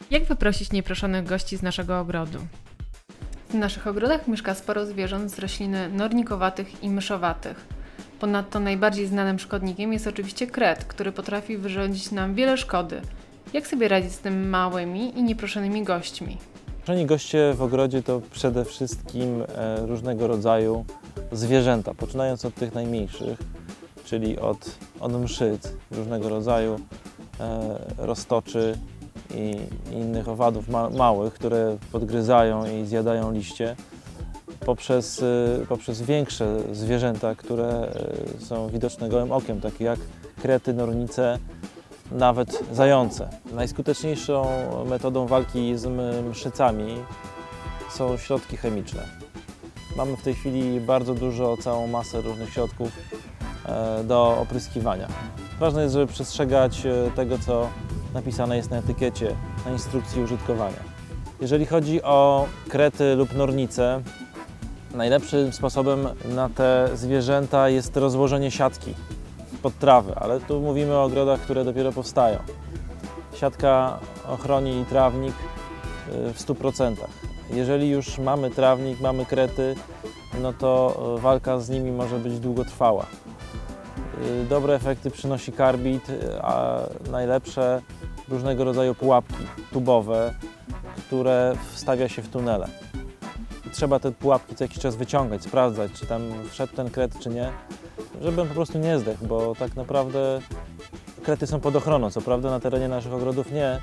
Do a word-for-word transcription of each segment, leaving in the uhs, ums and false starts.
Jak wyprosić nieproszonych gości z naszego ogrodu? W naszych ogrodach mieszka sporo zwierząt z roślin nornikowatych i myszowatych. Ponadto najbardziej znanym szkodnikiem jest oczywiście kret, który potrafi wyrządzić nam wiele szkody. Jak sobie radzić z tym małymi i nieproszonymi gośćmi? Proszeni goście w ogrodzie to przede wszystkim różnego rodzaju zwierzęta, poczynając od tych najmniejszych, czyli od, od mszyc różnego rodzaju, roztoczy i innych owadów ma małych, które podgryzają i zjadają liście, poprzez, poprzez większe zwierzęta, które są widoczne gołym okiem, takie jak krety, nornice, nawet zające. Najskuteczniejszą metodą walki z mszycami są środki chemiczne. Mamy w tej chwili bardzo dużo, całą masę różnych środków do opryskiwania. Ważne jest, żeby przestrzegać tego, co napisane jest na etykiecie, na instrukcji użytkowania. Jeżeli chodzi o krety lub nornice, najlepszym sposobem na te zwierzęta jest rozłożenie siatki pod trawę, ale tu mówimy o ogrodach, które dopiero powstają. Siatka ochroni trawnik w stu procentach. Jeżeli już mamy trawnik, mamy krety, no to walka z nimi może być długotrwała. Dobre efekty przynosi karbid, a najlepsze różnego rodzaju pułapki tubowe, które wstawia się w tunele. Trzeba te pułapki co jakiś czas wyciągać, sprawdzać, czy tam wszedł ten kret, czy nie, żeby on po prostu nie zdechł, bo tak naprawdę krety są pod ochroną. Co prawda na terenie naszych ogrodów nie,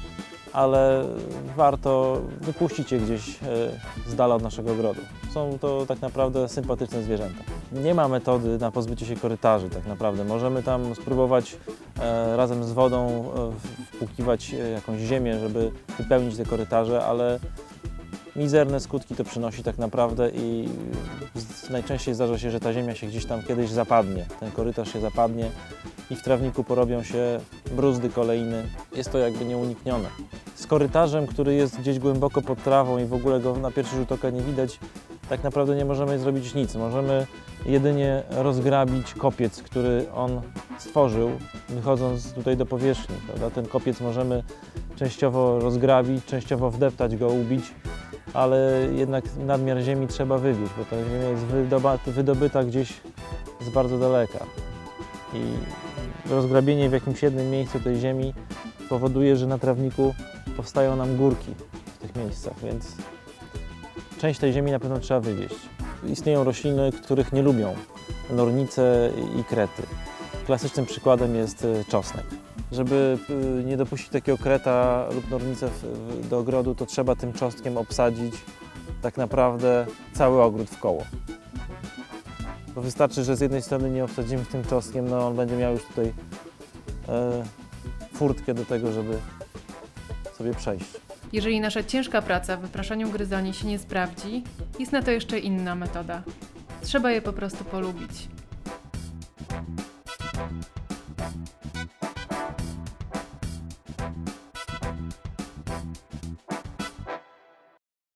ale warto wypuścić je gdzieś z dala od naszego ogrodu. Są to tak naprawdę sympatyczne zwierzęta. Nie ma metody na pozbycie się korytarzy tak naprawdę. Możemy tam spróbować razem z wodą wpłukiwać jakąś ziemię, żeby wypełnić te korytarze, ale mizerne skutki to przynosi tak naprawdę i najczęściej zdarza się, że ta ziemia się gdzieś tam kiedyś zapadnie, ten korytarz się zapadnie i w trawniku porobią się bruzdy, kolejny. Jest to jakby nieuniknione. Z korytarzem, który jest gdzieś głęboko pod trawą i w ogóle go na pierwszy rzut oka nie widać, tak naprawdę nie możemy zrobić nic. Możemy jedynie rozgrabić kopiec, który on stworzył, wychodząc tutaj do powierzchni, prawda? Ten kopiec możemy częściowo rozgrabić, częściowo wdeptać go, ubić, ale jednak nadmiar ziemi trzeba wywieźć, bo ta ziemia jest wydobyta gdzieś z bardzo daleka. I rozgrabienie w jakimś jednym miejscu tej ziemi powoduje, że na trawniku powstają nam górki w tych miejscach, więc część tej ziemi na pewno trzeba wywieźć. Istnieją rośliny, których nie lubią nornice i krety. Klasycznym przykładem jest czosnek. Żeby nie dopuścić takiego kreta lub nornicę do ogrodu, to trzeba tym czosnkiem obsadzić tak naprawdę cały ogród w koło. Bo wystarczy, że z jednej strony nie obsadzimy tym czosnkiem, no on będzie miał już tutaj e, furtkę do tego, żeby sobie przejść. Jeżeli nasza ciężka praca w wypraszaniu gryzoni się nie sprawdzi, jest na to jeszcze inna metoda. Trzeba je po prostu polubić.